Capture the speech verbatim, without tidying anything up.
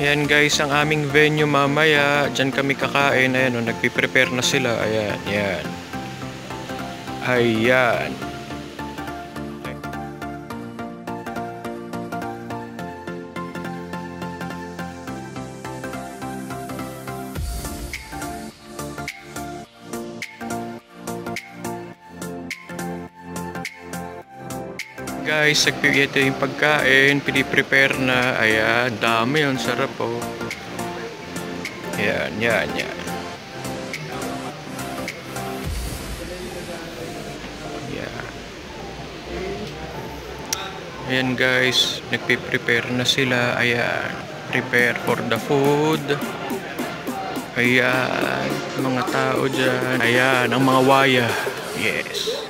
Ayan guys, ang aming venue mamaya. Diyan kami kakain. Ayan o, nagpiprepare na sila. Ayan, ayan. Ayan. Guys, nagpipito yung pagkain, piniprepare na. Ayan, dami yun, sarap po. Ayan, yan, yan. Ayan. Ayan guys, nagpiprepare na sila. Ayan, prepare for the food. Ayan, mga tao dyan. Ayan, ang mga waya. Yes.